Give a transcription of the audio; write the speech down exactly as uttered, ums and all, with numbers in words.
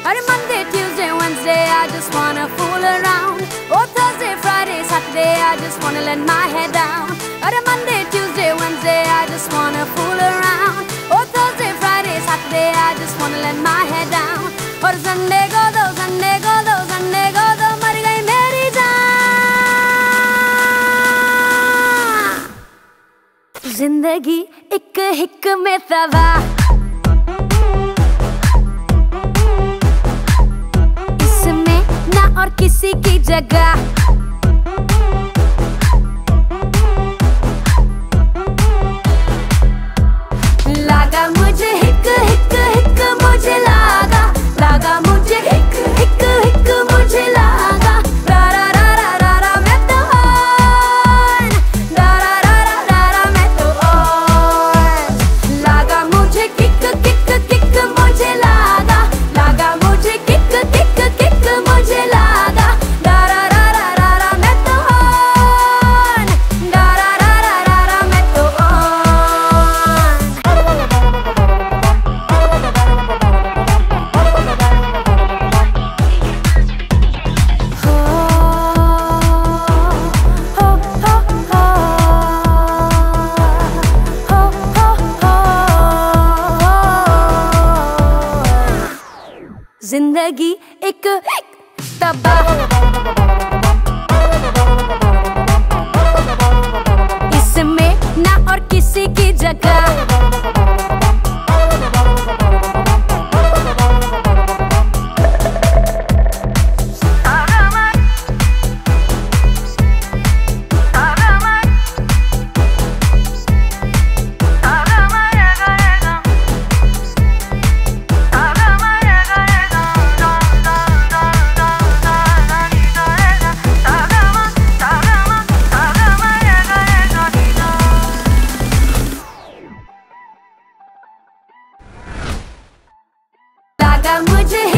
अरे Monday, Tuesday, Wednesday, I just wanna fool around. Oh, Thursday, Friday, Saturday, I just wanna let my head down. अरे Monday, Tuesday, Wednesday, I just wanna fool around. Oh, Thursday, Friday, Saturday, I just wanna let my head down. और Sunday को दो, Sunday को दो, Sunday को दो, मर गई मेरी जान। जिंदगी एक हिक में तबाह, इसमें ना और किसी की जगह। लागा मुझे हिक हिक हिक मुझे लागा, लागा मुझे हिक हिक हिक मुझे लागा। रा रा रा रा रा रा मैं तो ऑन, रा रा रा रा रा रा मैं तो ऑन। लागा मुझे किक किक किक मुझे लागा, लागा मुझे किक किक किक मुझे लागा। रा रा रा रा रा रा मैं तो ऑन, रा रा रा रा रा रा मैं तो ऑन। जिंदगी एक तबाह, इसमें ना और किसी की जगह। लागा मुझे